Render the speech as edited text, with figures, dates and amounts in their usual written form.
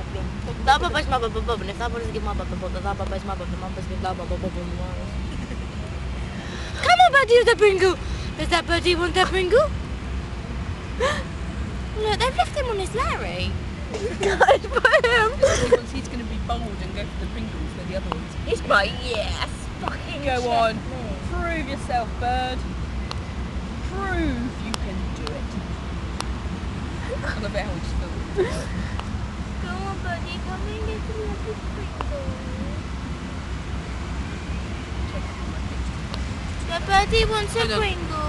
Baba baş baba baba ne sabır gibi baba baba baba baş baba baba baş baba baba. Come on, buddy, the Pringle. Does that buddy want that Pringle? Look, they've left him on his Larry. Guys, put him. He's going to be bold and go for the Pringles where the other ones. He's like, yes, fucking Go on, chestnut. prove yourself, bird. Prove you can do it. I love it how we just feel. Go on, buddy, come and get the little Pringle. The buddy wants a Pringle.